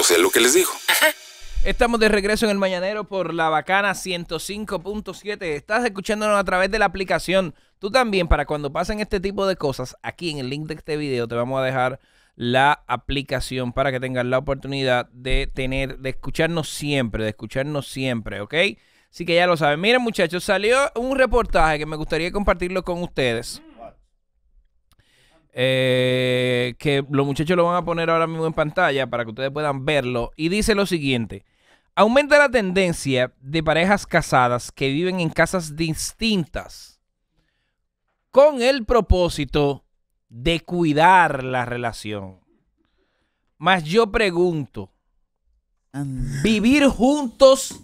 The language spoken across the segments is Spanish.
yo sé lo que les digo. Estamos de regreso en el Mañanero por La Bacana 105.7. Estás escuchándonos a través de la aplicación. Tú también, para cuando pasen este tipo de cosas, aquí en el link de este video te vamos a dejar la aplicación para que tengas la oportunidad de escucharnos siempre, ¿ok? Así que ya lo saben. Miren, muchachos, salió un reportaje que me gustaría compartirlo con ustedes. Que los muchachos lo van a poner ahora mismo en pantalla para que ustedes puedan verlo. Y dice lo siguiente: aumenta la tendencia de parejas casadas que viven en casas distintas con el propósito de cuidar la relación. Mas yo pregunto, ¿vivir juntos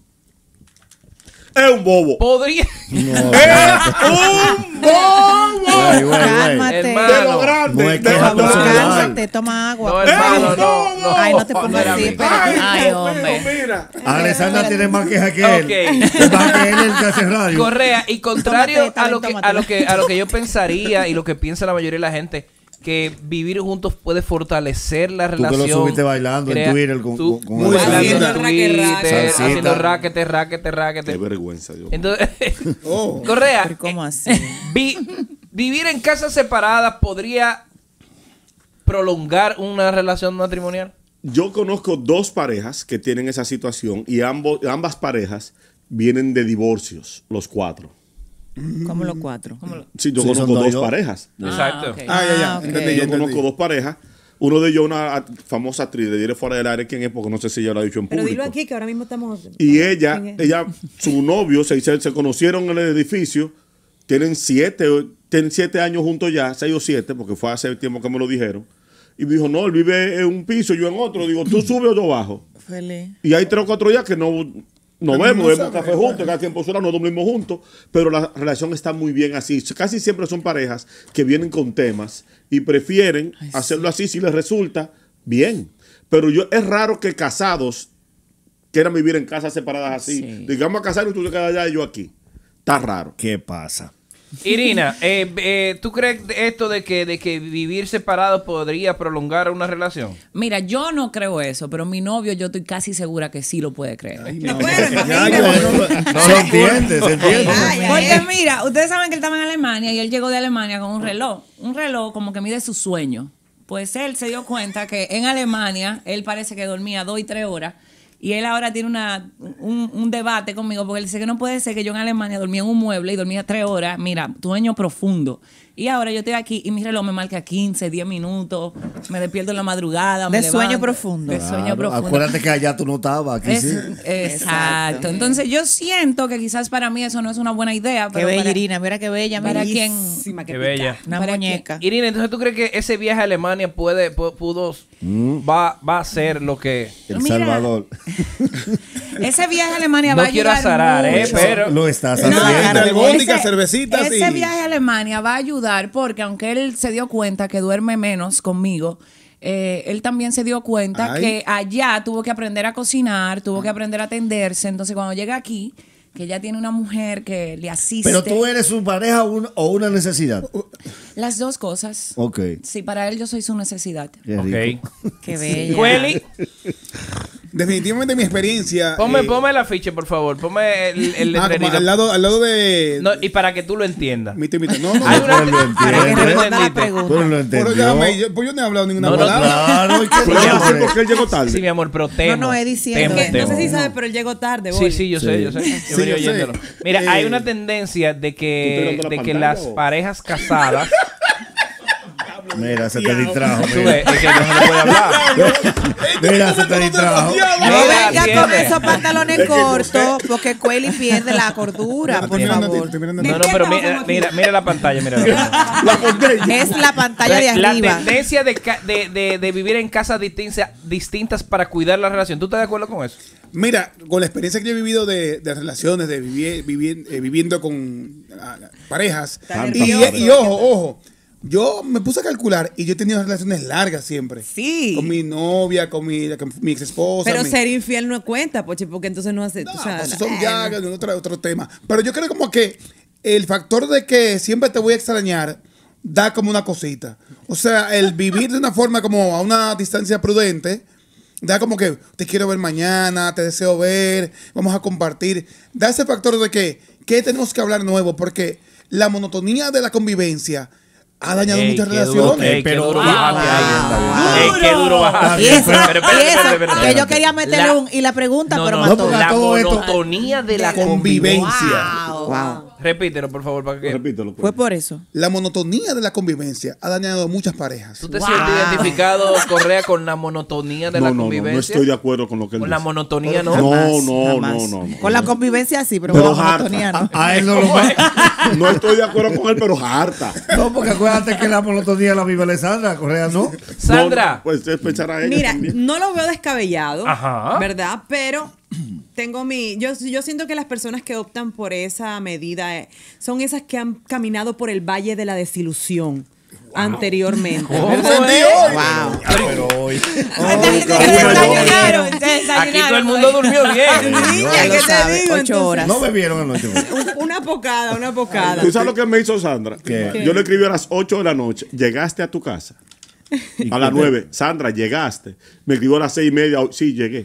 es un bobo? podría? No, ¡es un bobo! Cálmate. De lo grande. No es que cálmate, toma agua. No, hermano, no. Ay, no te pongas así, espérate. Ay, hombre. mira. Alessandra tiene más quejas que él. Ok. Más que él el que hace radio. Correa, y contrario Tómate, a lo que yo pensaría y lo que piensa la mayoría de la gente, que vivir juntos puede fortalecer la Tú que relación. lo subiste bailando en Twitter con Muy bailando linda. en Twitter, Salsita. haciendo raquete. Qué vergüenza, Dios. Entonces, Oh. Correa, Pero ¿cómo así? vivir en casas separadas podría prolongar una relación matrimonial. Yo conozco dos parejas que tienen esa situación y ambas parejas vienen de divorcios, los cuatro. ¿Cómo los cuatro? Sí, yo Sí, conozco son dos y dos dos. parejas. Exacto. ok. Ya. ok. Entendí, yo conozco dos parejas. Uno de ellos, una famosa actriz de Diré Fuera del Aire, ¿quién es? Porque no sé si ella lo ha dicho en Pero público. dilo aquí que ahora mismo estamos. Y ella, ¿Quién es? su novio, se conocieron en el edificio, tienen 7 años juntos ya, 6 o 7, porque fue hace tiempo que me lo dijeron. Y me dijo, no, él vive en un piso, yo en otro. Digo, ¿tú subes o yo bajo? Feliz. Y hay 3 o 4 días que no bebemos café juntos, cada tiempo sola, no dormimos juntos, pero la relación está muy bien así. Casi siempre son parejas que vienen con temas y prefieren hacerlo así si les resulta bien. Pero es raro que casados quieran vivir en casas separadas así. Sí. Digamos a casarnos y tú te quedas allá y yo aquí. Está raro. ¿Qué pasa? Irina, ¿tú crees esto de que vivir separados podría prolongar una relación? Mira, yo no creo eso, pero mi novio yo estoy casi segura que sí lo puede creer. Se entiende. Porque mira, ustedes saben que él estaba en Alemania y él llegó de Alemania con un reloj como que mide su sueño. Pues él se dio cuenta que en Alemania él parece que dormía 2 y 3 horas. Y él ahora tiene un debate conmigo porque él dice que no puede ser que yo en Alemania dormía en un mueble y dormía 3 horas. Mira, sueño profundo. Y ahora yo estoy aquí y mi reloj me marca 15, 10 minutos. Me despierto en la madrugada. De me sueño levanto. profundo. De sueño Claro, profundo. acuérdate que allá tú no estabas, aquí sí. Exacto. Entonces yo siento que quizás para mí eso no es una buena idea. Qué Pero bella, para, Irina. Mira qué bella. para mira. quien... Qué bella. Una ¿Para muñeca. Irina, entonces ¿tú crees que ese viaje a Alemania va a ser lo que... El Mira. Salvador. Ese viaje a Alemania No va a quiero ayudar azarar, mucho. pero... Lo estás No, haciendo. Albóndigas, cervecitas ese y- viaje a Alemania va a ayudar porque aunque él se dio cuenta que duerme menos conmigo, él también se dio cuenta Ay. que allá tuvo que aprender a cocinar, tuvo que aprender a atenderse. Entonces cuando llega aquí, que ya tiene una mujer que le asiste. Pero tú eres su pareja o una necesidad. Las dos cosas. Ok. Sí, para él yo soy su necesidad. Qué rico. Ok. Qué bella. Cueli, Definitivamente mi experiencia. ponme la ficha, por favor. Ponme el como letrerito. al lado de. No, y para que tú lo entiendas. Mito. No, Hay una... Pero lo Para que entiende. responda la entendiste. pregunta. Pero lo Pero entendió. ya, pues yo no he hablado ninguna No, no, palabra. Claro, ¿y qué Pero yo no sé hombre? por qué él llegó tarde. Sí, mi amor, pero temo. No, es diciendo. Temo, No sé temo. si sabes, pero él llegó tarde. Sí, sí, yo sé. Yo Sí, venía yo sé. oyéndolo. Mira, hay una tendencia de ¿Tú estás viendo la que pantalla las o? parejas casadas... Mira, se te distrajo. Tú Mira, ves, es que no se le puede hablar. Mira, se te distrajo. No Mira, venga con atiende. esos pantalones cortos porque Cueli pierde la cordura, por favor. No, pero mira la pantalla, mira. Es la pantalla de La arriba. tendencia de vivir en casas distintas para cuidar la relación. ¿Tú estás de acuerdo con eso? Mira, con la experiencia que yo he vivido de relaciones, de viviendo con parejas. Y ojo, yo me puse a calcular y yo he tenido relaciones largas siempre. Sí. Con mi novia, con mi ex esposa. Pero ser infiel no cuenta, Poche, porque entonces no hace. No, o sea, pues son ya otro tema. Pero yo creo como que el factor de que siempre te voy a extrañar da como una cosita. O sea, el vivir de una forma como a una distancia prudente Da como que te quiero ver mañana, te deseo ver, vamos a compartir. Da ese factor de que tenemos que hablar nuevo, porque la monotonía de la convivencia ha dañado muchas relaciones. Pero duro wow, bajaste ahí. wow. Ey, qué duro bajaste. Y esa, Espérate. que yo quería meterle y la pregunta, pero No, mató. la todo esto- monotonía de la convivencia. convivencia. Wow. Repítelo, por favor, para que... Repítelo. pues. Fue por eso. La monotonía de la convivencia ha dañado muchas parejas. ¿Tú te sientes identificado, Correa, con la monotonía de la convivencia? No estoy de acuerdo con lo que él Con la dice. monotonía, ¿no? No. Con la convivencia sí, pero, Pero con la harta. monotonía no. A él no lo va. No estoy de acuerdo con él, pero harta. No, porque acuérdate que la monotonía la vive Alessandra, Correa, ¿no? Sandra. No, pues es pensar a ella Mira, también. no lo veo descabellado, Ajá. ¿verdad? Pero tengo yo siento que las personas que optan por esa medida son esas que han caminado por el valle de la desilusión anteriormente. ¿Cómo ¿verdad? es? Wow. Pero hoy. Aquí todo el mundo durmió bien. Niña, Ya ¿qué lo te sabe, digo? 8 Entonces, horas. No bebieron anoche. Una pocada. ¿Tú sabes lo que me hizo Sandra? ¿Qué? Yo le escribí a las 8 de la noche. ¿Llegaste a tu casa? A las 9. Sandra, ¿llegaste? Me escribió a las 6:30. Sí, llegué.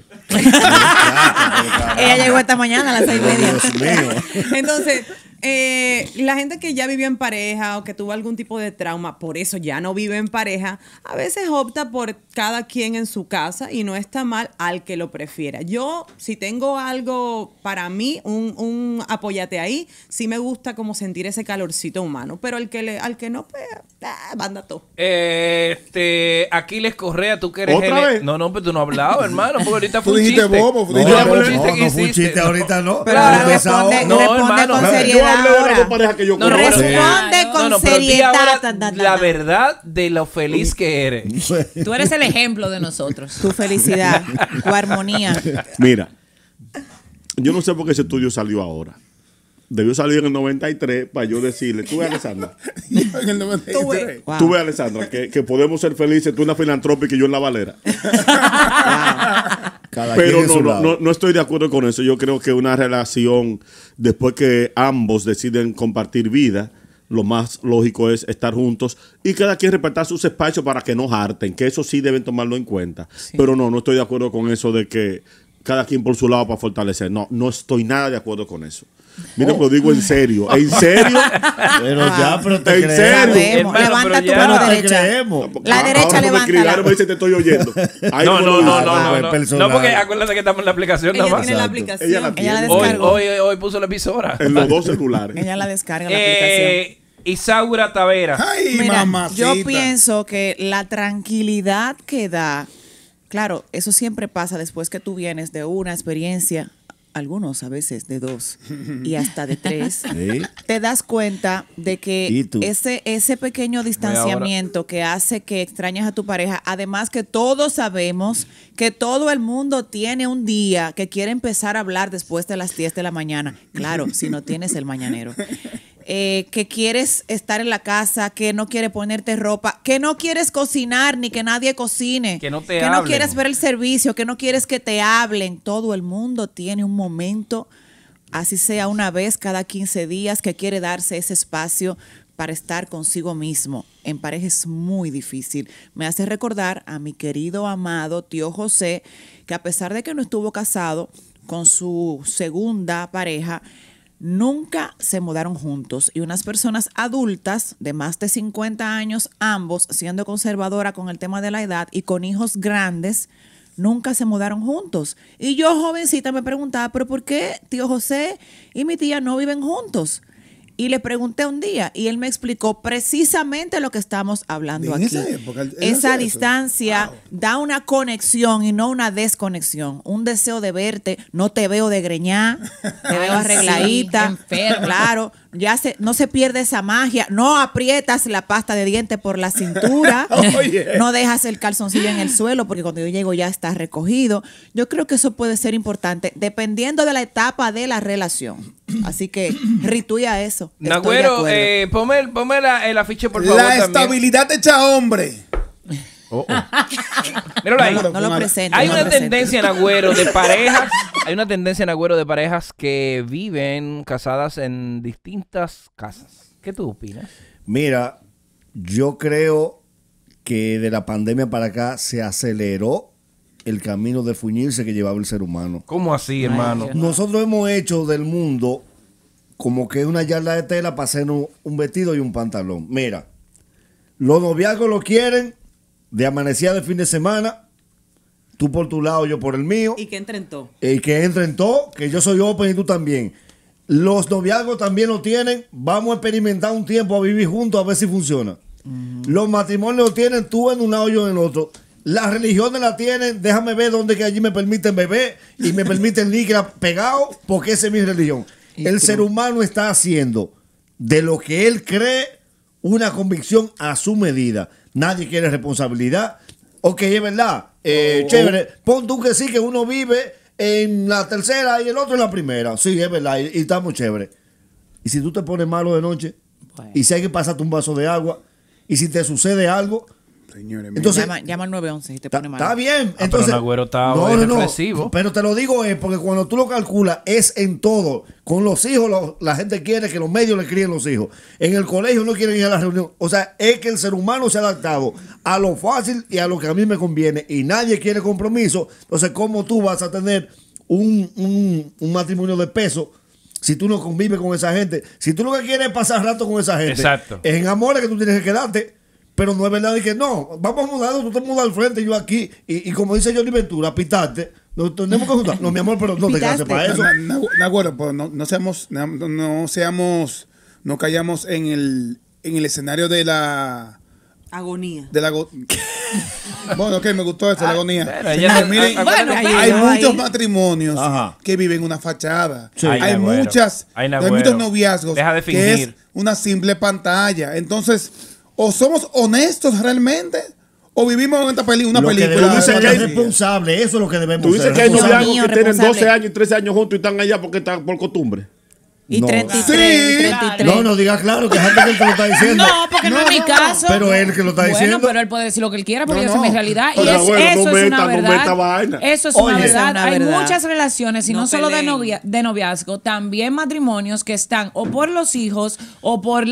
Ella llegó esta mañana a las 6:30. Dios mío. Entonces, la gente que ya vivió en pareja o que tuvo algún tipo de trauma, por eso ya no vive en pareja, a veces opta por cada quien en su casa y no está mal al que lo prefiera. Yo, si tengo algo para mí, un apóyate ahí, sí me gusta como sentir ese calorcito humano, pero al que no, pues, banda todo. Aquiles Correa, tú que eres... ¿Otra vez? No, pero tú no has hablado, hermano, porque ahorita fue Tú un dijiste chiste. bobo, No, Yo hablé no, un chiste que no fue un hiciste. chiste ahorita, no. Pero Claro, responde, no, responde hermano, con no, Yo seriedad hablé de las dos ahora. parejas que yo No, conozco. Responde con pero di seriedad. ahora la verdad de lo feliz que eres. Tú eres el ejemplo de nosotros. Tu felicidad, tu armonía. Mira, yo no sé por qué ese estudio salió ahora. Debió salir en el 93 para yo decirle, tú ves, Alessandra, En el 93. Wow. tú ves, Alessandra, que podemos ser felices, tú en la filantrópica y yo en la valera. Cada Pero quien en su lado. no estoy de acuerdo con eso. Yo creo que una relación, después que ambos deciden compartir vida, lo más lógico es estar juntos y cada quien respetar sus espacios para que no harten, que eso sí deben tomarlo en cuenta. Pero no estoy de acuerdo con eso de que cada quien por su lado para fortalecer. No estoy nada de acuerdo con eso. Mira, lo digo en serio. ¿En serio? Pero te ¿En creemos. serio? Sabemos. Hermano, Levanta pero tu ya. mano Pero te derecha. creemos. La derecha, Ahora no me escribe, ahora me levántala. dice te estoy oyendo. Ahí No, me no, lo no, dice. no, es no. personal. No, porque acuérdate que estamos en la aplicación nada Ella más. tiene la Exacto. aplicación. Ella la Ella la tiene. descargó. Hoy puso la emisora. En los dos celulares. Ella la descarga la aplicación. Isaura Tavera. Ay, Mira, mamacita. yo pienso que la tranquilidad que da, claro, eso siempre pasa después que tú vienes de una experiencia, algunos a veces de 2 y hasta de 3, Sí. te das cuenta de ¿Y que tú? ese pequeño distanciamiento que hace que extrañas a tu pareja, además que todos sabemos que todo el mundo tiene un día que quiere empezar a hablar después de las 10 de la mañana, claro, si no tienes el mañanero. Que quieres estar en la casa, que no quieres ponerte ropa, que no quieres cocinar ni que nadie cocine, Que no te no hablen. quieres ver el servicio, que no quieres que te hablen. Todo el mundo tiene un momento, así sea una vez cada 15 días, que quiere darse ese espacio para estar consigo mismo. En pareja es muy difícil. Me hace recordar a mi querido, amado tío José, que a pesar de que no estuvo casado con su segunda pareja, nunca se mudaron juntos, y unas personas adultas de más de 50 años, ambos siendo conservadora con el tema de la edad y con hijos grandes, nunca se mudaron juntos. Y yo, jovencita, me preguntaba, ¿pero por qué tío José y mi tía no viven juntos? Y le pregunté un día y él me explicó precisamente lo que estamos hablando En aquí. esa época, él hacía Esa eso. distancia da una conexión y no una desconexión. Un deseo de verte, no te veo de greñá, te veo Ay, arregladita. sí, enferma. Claro, no se pierde esa magia. No aprietas la pasta de diente por la cintura. Oye. No dejas el calzoncillo en el suelo porque cuando yo llego ya está recogido. Yo creo que eso puede ser importante dependiendo de la etapa de la relación. Así que ritúa eso. Estoy de Nagüero, acuerdo. ponme el afiche, por favor. La también. estabilidad hecha hombre. Míralo ahí. No lo presento. Hay no una lo presento. tendencia en Agüero de parejas. Hay una tendencia en Agüero de parejas que viven casadas en distintas casas. ¿Qué tú opinas? Mira, yo creo que de la pandemia para acá se aceleró el camino de fuñirse que llevaba el ser humano. ¿Cómo así, hermano? Nosotros hemos hecho del mundo como que una yarda de tela para hacernos un vestido y un pantalón. Mira, los noviazgos lo quieren de amanecida de fin de semana, tú por tu lado, yo por el mío. Y que entren todos. Y que entren todos, que yo soy open y tú también. Los noviazgos también lo tienen. Vamos a experimentar un tiempo a vivir juntos a ver si funciona. Los matrimonios lo tienen tú en un lado, yo en el otro. Las religiones la tienen. Déjame ver dónde que allí me permiten beber y me permiten líquida pegado porque esa es mi religión. El ser humano está haciendo de lo que él cree una convicción a su medida. Nadie quiere responsabilidad. Ok, es verdad. Chévere. Pon tú que sí, que uno vive en la tercera y el otro en la primera. Sí, es verdad. Y estamos chévere. Y si tú te pones malo de noche, y si hay que pasarte un vaso de agua, y si te sucede algo, Señores, entonces Llama al 911 y te pone mal. está bien. Pero Entonces, Nagüero está hoy reflexivo. pero te lo digo es porque cuando tú lo calculas es en todo. Con los hijos la gente quiere que los medios le críen los hijos. En el colegio no quieren ir a la reunión. O sea, es que el ser humano se ha adaptado a lo fácil y a lo que a mí me conviene. Y nadie quiere compromiso. Entonces, ¿cómo tú vas a tener un matrimonio de peso si tú no convives con esa gente? Si tú lo que quieres es pasar rato con esa gente. Exacto. Es en amores que tú tienes que quedarte. Pero no es verdad de que no, vamos a mudarnos, tú te mudas al frente y yo aquí. Y como dice Johnny Ventura, pitarte. Nos tenemos que juntar. No, mi amor, pero no te cases para eso. Nagüero, pues no callamos en el escenario de la agonía. Bueno, ok, me gustó esto, la agonía. Bueno, Miren, hay muchos matrimonios que viven una fachada. Sí. Hay muchos noviazgos Deja de que fingir. es una simple pantalla. Entonces, o somos honestos realmente, o vivimos en una Lo que película. debemos ser de responsables, eso es lo que debemos Tú dices ser. que hay responsables. noviazgos que tienen 12 años y 13 años juntos y están allá porque están por costumbre. Y No. 33, Sí. y 33. No, diga claro que es gente que él te lo está diciendo. No, porque no, es mi caso. Pero él que lo está Bueno, diciendo. pero él puede decir lo que él quiera porque No, esa es mi no. realidad. Y Pero eso bueno, es no una meta verdad. vaina. Eso es Oye, una esa es verdad. una Hay verdad. muchas relaciones, y no, No solo de, peleen. de noviazgo, también matrimonios que están o por los hijos o por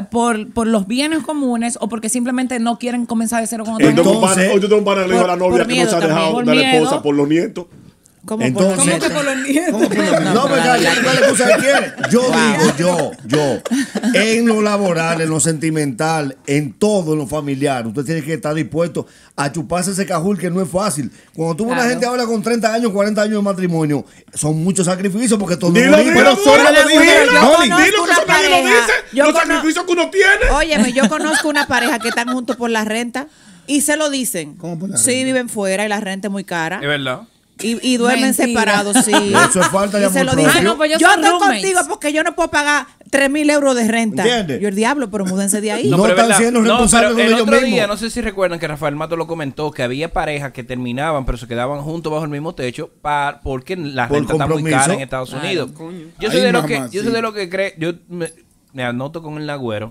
por los bienes comunes o porque simplemente no quieren comenzar de cero con otro. Entonces, Hoy yo tengo un pana que le dijo a la novia por que no se ha miedo dejado también. de la Por esposa miedo. por los nietos. ¿Cómo Entonces- por ¿Cómo que por los nietos? No, me la excusa que quiere. Yo digo, yo, en lo laboral, en lo sentimental, en todo, en lo familiar, usted tiene que estar dispuesto a chuparse ese cajul que no es fácil. Cuando tú ves una Claro. gente habla con 30 años, 40 años de matrimonio, son muchos sacrificios porque todo Dilo, no dilo, Pero solo lo dijo Yo Johnny. conozco Dilo que una eso nadie lo pareja. dice. Yo Los conozco- sacrificios que uno tiene. Óyeme, yo conozco una pareja que están juntos por la renta y se lo dicen. ¿Cómo por la Sí, renta? viven fuera y la renta es muy cara. Es verdad. Y duermen Mentira. separados, sí. Eso es falta de Y se amor lo dicen. propio. Ah, no, pues yo yo soy estoy roommates. contigo porque yo no puedo pagar 3,000 euros de renta. ¿Entiendes? Yo el diablo, pero múdense de ahí. No pero es están verdad. siendo responsables pero con el ellos otro día, mismos. no sé si recuerdan que Rafael Mato lo comentó, que había parejas que terminaban, pero se quedaban juntos bajo el mismo techo porque la Por renta está muy compromiso. cara en Estados Unidos. Yo soy Ay, de lo mamá, que, yo sí. soy de lo que creo, yo me anoto con el Nagüero,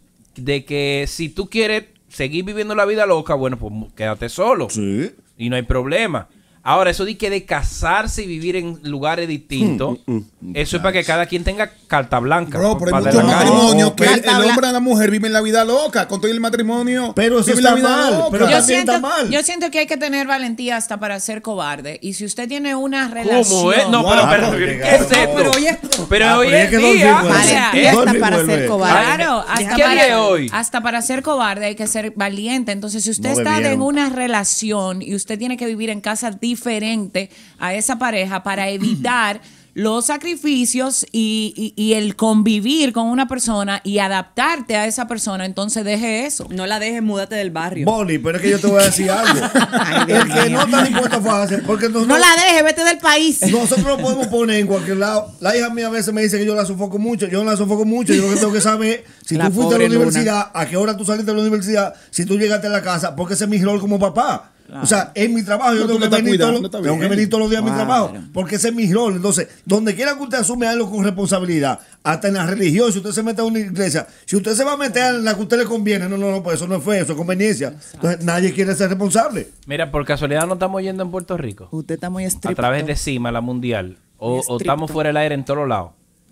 de que si tú quieres seguir viviendo la vida loca, bueno, pues quédate solo. Sí. Y no hay problema. Ahora, eso de casarse y vivir en lugares distintos, eso es para que cada quien tenga carta blanca. Bro, pero hay para de muchos la calle. matrimonios que Carta el blanca. hombre y la mujer viven la vida loca. Con todo el matrimonio. Pero eso viven está la vida mal, loca. pero Yo también está siento, mal. yo siento que hay que tener valentía hasta para ser cobarde. Y si usted tiene una relación. ¿Cómo es? No, Wow, pero, porque ¿qué es no, esto? pero oye, Pero hoy pero es en que día, dormir, o sea, Valentía hasta dormir para vuelve. ser cobarde. Claro, ¿Qué día es hoy? hasta para ser cobarde hay que ser valiente. Entonces, si usted No está bebieron. en una relación y usted tiene que vivir en casa diferente a esa pareja para evitar los sacrificios y el convivir con una persona y adaptarte a esa persona, entonces deje eso. no la dejes, múdate del barrio. Boli, pero es que yo te voy a decir algo. El que no está dispuesto a fajarse, porque No la dejes, vete del país. nosotros lo podemos poner en cualquier lado. La hija mía a veces me dice que yo la sofoco mucho. Yo no la sofoco mucho. Yo lo que tengo que saber si La tú fuiste a la pobre Luna. universidad, a qué hora tú saliste de la universidad, si tú llegaste a la casa, porque ese es mi rol como papá. O sea, es mi trabajo. Yo No, tú tengo le que estás venir, cuidando, está tengo que bien. venir todos los días a mi Claro. trabajo, porque ese es mi rol. Entonces, donde quiera que usted asume algo con responsabilidad, hasta en la religión, si usted se mete a una iglesia, si usted se va a meter en la que a usted le conviene, no, pues eso no es fe, eso es conveniencia. Entonces, nadie quiere ser responsable. Mira, por casualidad no estamos yendo en Puerto Rico. Usted está muy A estricto. través de CIMA, la mundial. O Estricto. estamos fuera del aire en todos lados.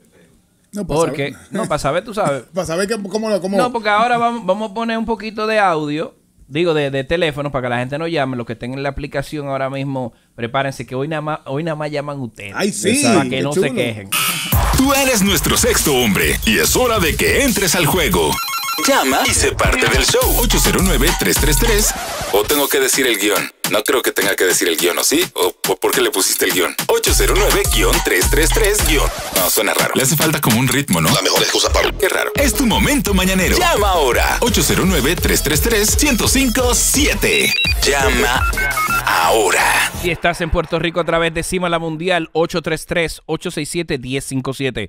No, para Porque, saber- no, para saber, tú sabes. Para saber cómo No, porque ahora vamos a poner un poquito de audio Digo, de teléfonos para que la gente no llame. Los que estén en la aplicación ahora mismo, prepárense que hoy nada más llaman ustedes. Ay, sí. Para que qué no chulo. se quejen. Tú eres nuestro sexto hombre y es hora de que entres al juego. Llama y sé parte del show. 809-333. O tengo que decir el guión. No creo que tenga que decir el guión, ¿o sí? ¿O por qué le pusiste el guión? 809-333-. No, suena raro. Le hace falta como un ritmo, ¿no? La mejor excusa para... Qué raro. Es tu momento mañanero. Llama ahora. 809-333-1057. Llama ahora. Si estás en Puerto Rico a través de Cima la Mundial, 833-867-1057.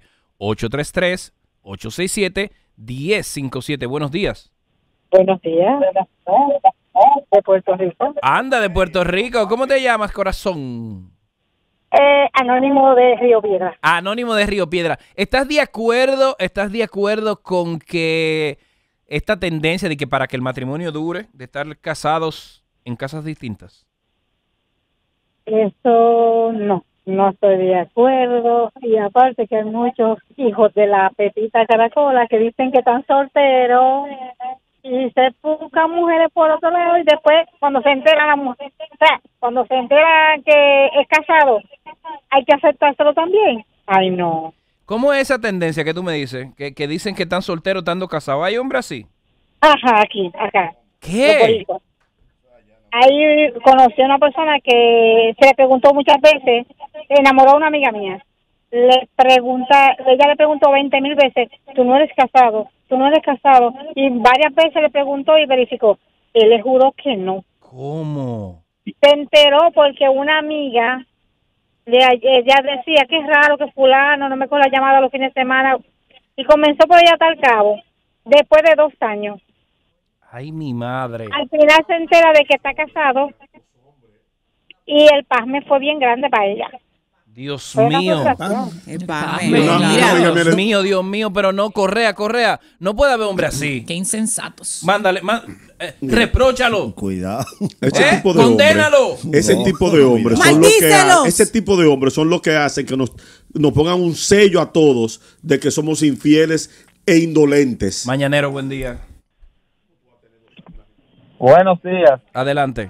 833-867-1057. Buenos días. Buenos días. De Puerto Rico. Anda, de Puerto Rico. ¿Cómo te llamas, corazón? Anónimo de Río Piedra. Anónimo de Río Piedra. ¿Estás de acuerdo con que esta tendencia de que para que el matrimonio dure, de estar casados en casas distintas? Eso no estoy de acuerdo. Y aparte que hay muchos hijos de la Pepita Caracola que dicen que están solteros y se buscan mujeres por otro lado y después cuando se entera la mujer, o sea, cuando se entera que es casado, hay que aceptárselo también. Ay, no. ¿Cómo es esa tendencia que tú me dices? Que dicen que están solteros, estando casados. ¿Hay hombres así? Ajá, acá. ¿Qué? Ahí conocí a una persona que se le preguntó muchas veces, enamoró a una amiga mía. Ella le preguntó 20,000 veces, tú no eres casado. Y varias veces le preguntó y verificó. Él le juró que no. ¿Cómo? Se enteró porque una amiga, ella decía que es raro que fulano no me coge la llamada los fines de semana. Y comenzó por allá hasta el cabo, después de 2 años. Ay, mi madre. Al final se entera de que está casado y el pasme fue bien grande para ella. Dios Fue una mío. frustración. Dios mío, pero no, Correa. No puede haber hombre así. Qué insensatos. Mándale, repróchalo. Cuidado. Ese tipo de ¡Condénalo! hombres, ese tipo de hombres son los que hacen que nos pongan un sello a todos de que somos infieles e indolentes. Mañanero, buen día. Buenos días. Adelante.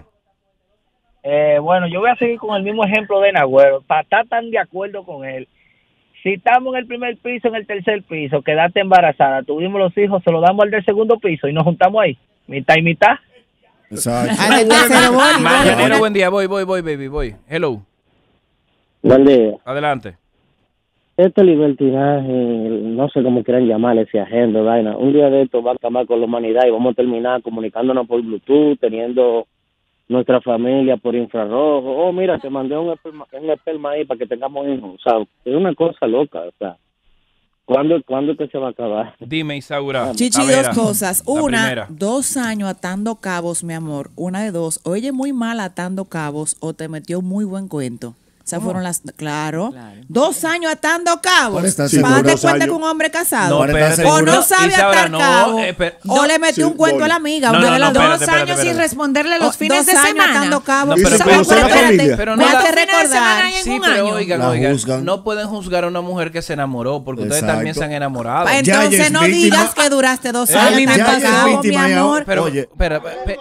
Bueno, yo voy a seguir con el mismo ejemplo de Nagüero, para estar tan de acuerdo con él. Si estamos en el primer piso, en el tercer piso, quedaste embarazada, tuvimos los hijos, se lo damos al del segundo piso y nos juntamos ahí, mitad y mitad. Exacto. Mañanero, buen día. Voy, baby, voy. Hello. Buen día. Adelante. Este libertinaje, no sé cómo quieran llamarle ese agenda, vaina. Un día de esto va a acabar con la humanidad y vamos a terminar comunicándonos por Bluetooth, teniendo nuestra familia por infrarrojo. Oh, mira, te mandé un esperma ahí para que tengamos hijos. O sea, es una cosa loca. O sea, ¿cuándo es que se va a acabar? Dime, Isaura. Chichi, A ver, dos cosas. la Una, primera. 2 años atando cabos, mi amor. Una de dos. O ella es muy mal atando cabos o te metió muy buen cuento. Esas fueron las... Claro. 2 años atando cabos. Por estar Sí, Para por darte 2 cuenta años. que un hombre casado. No, espérate. O no sabe Isaura, atar no, cabos. no, O le metió sí, un cuento Boli. a la amiga. No, una no, de no, las dos. espérate, 2 años espérate. sin responderle los fines 2 de años semana. atando cabos. No, pero Espérate, conocer a la espérate. familia. Pero Me no hace la- recordar. en Sí, un pero año. oigan, La juzgan. no pueden juzgar a una mujer que se enamoró porque ustedes Exacto. también se han enamorado. Pa- Ya ella Entonces es no víctima. digas que duraste 2 Ya años ella atando es cabos, mi víctima y ahora- amor. Pero, Oye. espera,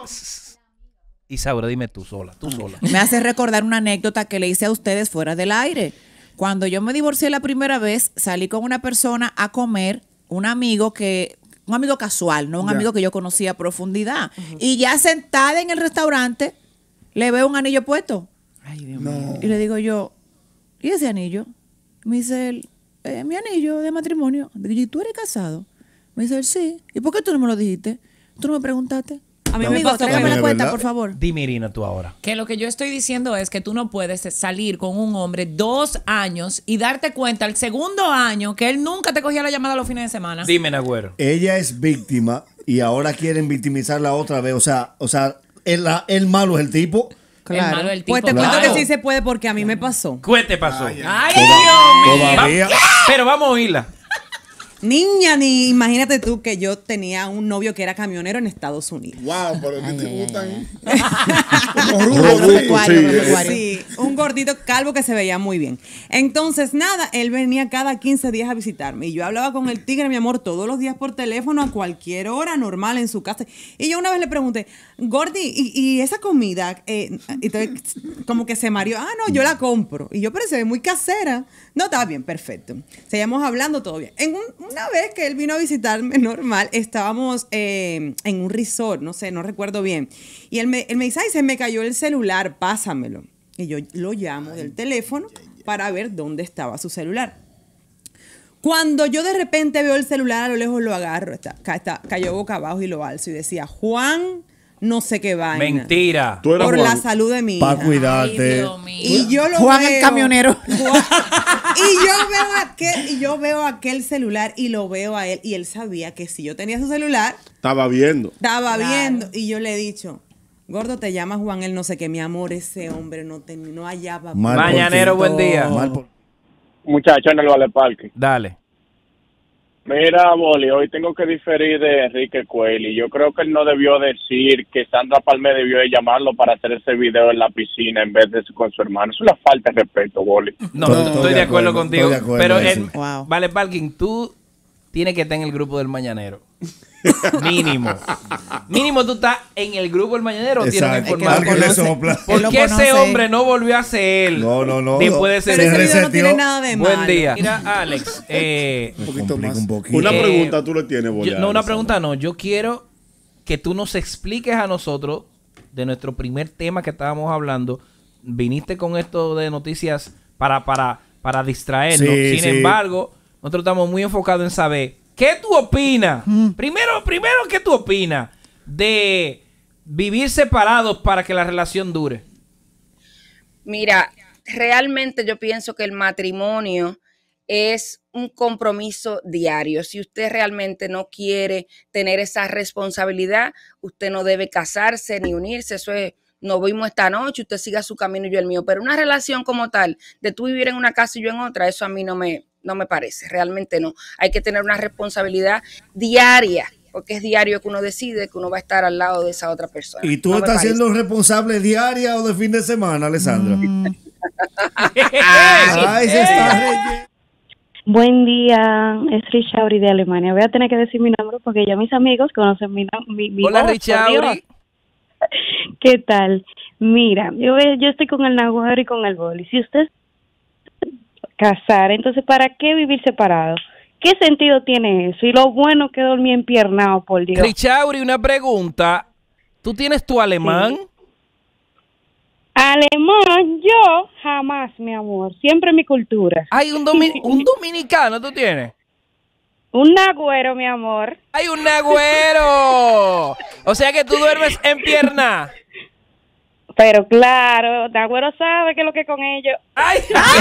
Isaura, dime tú sola. Me hace recordar una anécdota que le hice a ustedes fuera del aire. Cuando yo me divorcié la primera vez, salí con una persona a comer, un amigo casual, no un amigo que yo conocía a profundidad. Y ya sentada en el restaurante, le veo un anillo puesto. Ay, Dios mío. Y le digo yo, ¿y ese anillo? Me dice él, mi anillo de matrimonio. Digo, ¿y tú eres casado? Me dice él, sí. ¿Y por qué tú no me lo dijiste? ¿Tú no me preguntaste? A mí me Amigo, pasó tráigame con la él. cuenta, ¿Verdad? por favor. Dime, Irina, tú ahora. Que lo que yo estoy diciendo es que tú no puedes salir con un hombre 2 años y darte cuenta el segundo año que él nunca te cogía la llamada los fines de semana. Dime, Nagüero. Ella es víctima y ahora quieren victimizarla otra vez. O sea, el malo es el tipo. El malo del tipo. Pues te Claro. cuento que sí se puede porque a mí me pasó. ¿Qué te pasó? Ay, Dios mío. Todavía. Pero vamos a oírla. Niña, ni imagínate tú que yo tenía un novio que era camionero en Estados Unidos. Wow, pero te gustan. Como rudo, sí, un gordito calvo que se veía muy bien. Entonces, nada, él venía cada 15 días a visitarme. Y yo hablaba con el tigre, mi amor, todos los días por teléfono, a cualquier hora normal en su casa. Y yo una vez le pregunté, Gordy, ¿y esa comida? Entonces, como que se mareó. Ah, no, yo la compro. Y yo, pero se ve muy casera. No, estaba bien, perfecto. Seguíamos hablando, todo bien. Una vez que él vino a visitarme normal, estábamos en un resort, no sé, no recuerdo bien. Y él me dice, ay, se me cayó el celular, pásamelo. Y yo lo llamo del teléfono para ver dónde estaba su celular. Cuando yo de repente veo el celular, a lo lejos lo agarro, cayó boca abajo y lo alzo y decía, Juan, no sé qué vaina. Mentira. Por Juan. la salud de mi hija. Para cuidarte. Y yo lo Juan veo, el camionero. Y yo veo aquel celular y lo veo a él. Y él sabía que si yo tenía su celular, Estaba viendo. estaba viendo. Y yo le he dicho, gordo, te llama Juan, él no sé qué, mi amor, ese hombre no hallaba. Mañanero, buen día. Muchacho en el Vale Parque. Dale. Mira, Boli, hoy tengo que diferir de Enrique Cueli. Yo creo que él no debió decir que Sandra Palmer debió de llamarlo para hacer ese video en la piscina en vez de con su hermano. Es una falta de respeto, Boli. No, estoy de acuerdo contigo. estoy de acuerdo, Pero, Wow. Vale, Parking, tú tienes que estar en el grupo del Mañanero. Mínimo. Mínimo tú estás en el grupo del Mañanero. Tienes que Exacto. informar. Alguien le sopla. ¿Por Él qué lo ese conoce. hombre no volvió a ser él? No. Después de ese Pero ese video no reseteó. tiene nada de malo. Buen día. Mira, Alex. Un poquito más. Un poquito. Una Eh, pregunta tú le tienes, Bolear. No, una pregunta no. Yo quiero que tú nos expliques a nosotros de nuestro primer tema que estábamos hablando. Viniste con esto de noticias para distraernos. Sí, Sin sí. embargo, nosotros estamos muy enfocados en saber qué tú opinas. Primero, ¿qué tú opinas de vivir separados para que la relación dure? Mira, realmente yo pienso que el matrimonio es un compromiso diario. Si usted realmente no quiere tener esa responsabilidad, usted no debe casarse ni unirse. Eso es, nos vimos esta noche, usted siga su camino y yo el mío. Pero una relación como tal, de tú vivir en una casa y yo en otra, eso a mí no me parece. Realmente no. Hay que tener una responsabilidad diaria, porque es diario que uno decide que uno va a estar al lado de esa otra persona. ¿Y tú No me estás parece. siendo responsable diaria o de fin de semana, Alessandra? Ay, Ay, se está relleno. Buen día, es Richauri de Alemania. Voy a tener que decir mi nombre porque ya mis amigos conocen mi Hola, voz, por Richauri. Dios. ¿Qué tal? Mira, yo estoy con el Naguero y con el Boli. Si usted casar, entonces ¿para qué vivir separados? ¿Qué sentido tiene eso? Y lo bueno que dormí empiernado, por Dios. Richauri, una pregunta. ¿Tú tienes tu alemán? Alemán, yo jamás, mi amor. Siempre mi cultura. Hay un dominicano, ¿tú tienes? Un Naguero, mi amor. ¡Hay un nagüero! O sea que tú duermes en pierna. Pero claro, Naguero sabe que es lo que con ellos. ¡Ay!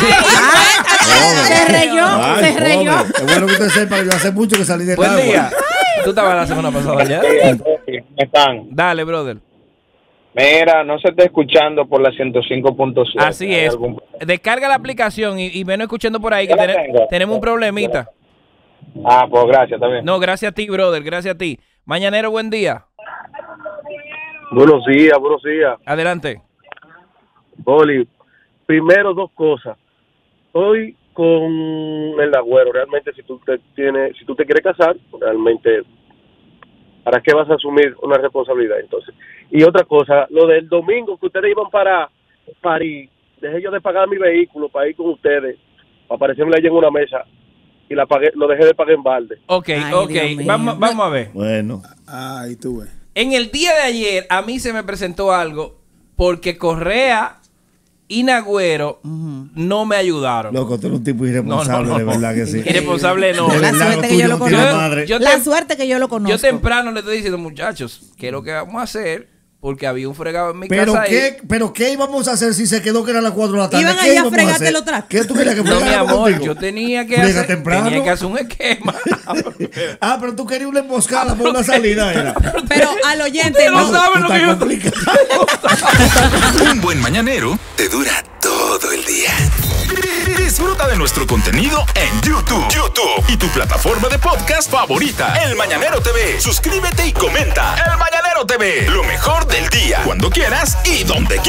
Se reyó, Ay, se reyó. joven. Es bueno que usted sepa que yo hace mucho que salí del Buen agua. día. ¿Tú estabas la semana pasada ya? Están. Dale, brother. Mira, no se está escuchando por la 105.7. Así es. Descarga la aplicación y ven escuchando por ahí que Ya la tengo. tenemos un problemita. Ah, pues gracias, también. No, gracias a ti, brother. Gracias a ti. Mañanero, buen día. Buenos días. Adelante. Boli, primero dos cosas. Estoy con el agüero. Realmente, si tú te quieres casar, realmente, ¿para qué vas a asumir una responsabilidad entonces? Y otra cosa, lo del domingo que ustedes iban para París, dejé yo de pagar mi vehículo para ir con ustedes, para aparecerme allí en una mesa y lo dejé de pagar en balde. Ok, Ay, ok. Dios mío. Vamos a ver. Bueno. Ay, tú ves. En el día de ayer a mí se me presentó algo porque Correa y Nagüero no me ayudaron. Loco, tú eres un tipo irresponsable, No. de verdad que sí. Irresponsable no. De La verdad, suerte lo que yo tuyo lo no tiene conozco. madre. La suerte que yo lo conozco. Yo temprano le estoy diciendo, muchachos, ¿qué es lo que vamos a hacer? Porque había un fregado en mi ¿Pero casa qué, ¿Pero qué íbamos a hacer si se quedó que eran las 4 de la tarde? Iban ¿Qué allá a íbamos fregarte hacer? los trastos. ¿Qué tú querías que No, mi fregáramos amor, contigo? yo tenía que ¿Frega hacer, temprano? tenía que hacer un esquema. Ah, pero tú querías una emboscada por una salida, era. Pero al oyente Usted no no. sabe Tú lo que estás yo... complicado. Un buen mañanero te dura todo el día. Disfruta de nuestro contenido en YouTube y tu plataforma de podcast favorita, El Mañanero TV. Suscríbete y comenta. El Mañanero TV, lo mejor del día, cuando quieras y donde quieras.